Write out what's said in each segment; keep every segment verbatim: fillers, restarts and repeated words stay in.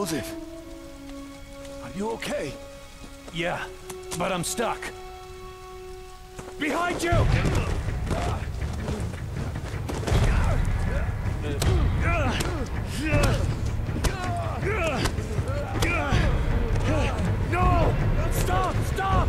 Joseph, are you okay? Yeah, but I'm stuck. Behind you! No! Stop! Stop!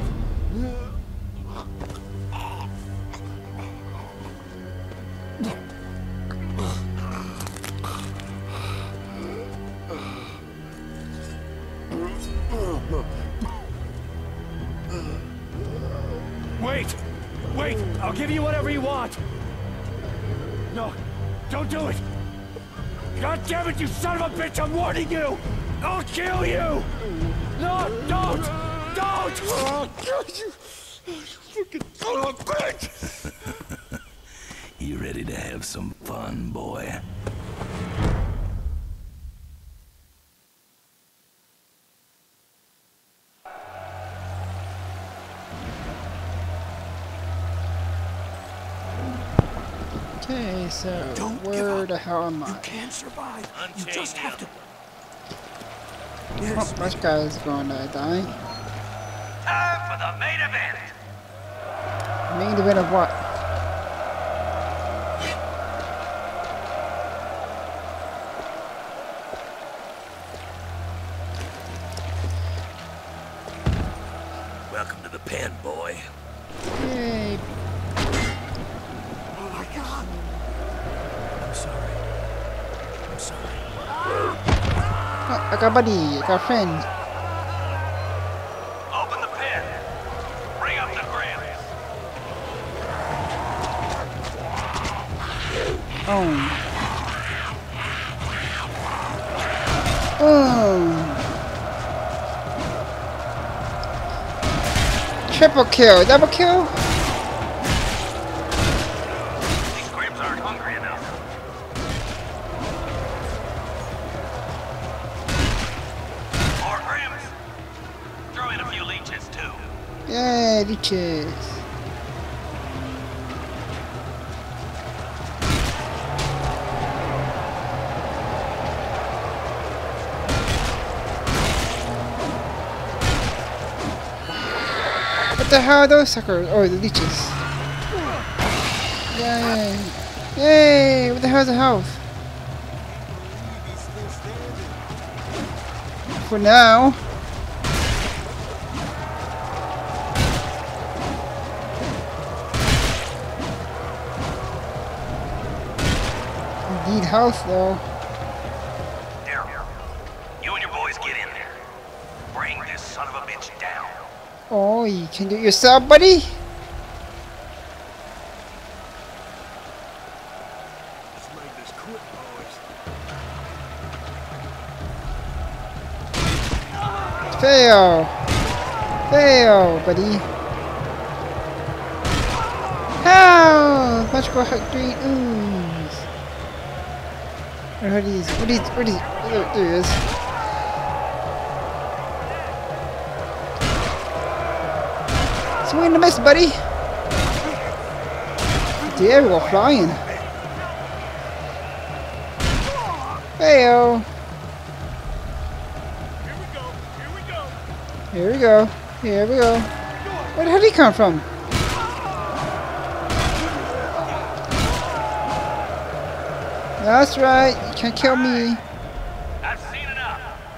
Wait! Wait! I'll give you whatever you want! No! Don't do it! God damn it, you son of a bitch! I'm warning you! I'll kill you! No! Don't! Don't! Oh, God, you... You fucking son of a bitch! You ready to have some fun, boy? Okay, so Don't where the hell am I? You can survive. You just have to. Oh, this guy is going to die. Time for the main event. Main event of what? Welcome to the pen, boy. Yay! Oh my God! I'm sorry. I'm sorry. Oh, I got a buddy, I got a friend. Open the pen. Bring up the grams. Oh. Oh. Triple kill, double kill. These grams aren't hungry enough. More grams. Throw in a few leeches, too. Yay, leeches. What the hell are those suckers? Oh, the leeches. Yay. Yay! What the hell is the health? For now. Need health though. Daryl, you and your boys get in there. Bring this son of a bitch down. Oh, you can do it yourself, buddy? Let's make this quick, boys. Fail! Fail, buddy. How? Magical hot green ooze. Where are these? Where are these? Where are these? There, there he is. Swing and a miss, buddy. There we go, flying. Fail. Here we go. Here we go. Where the hell did he come from? That's right. You can't kill me. I've seen enough.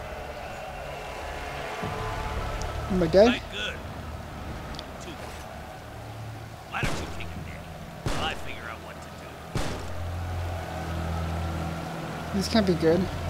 Am I dead? Good. Two. Why don't you take a nap while I figure out what to do? This can't be good.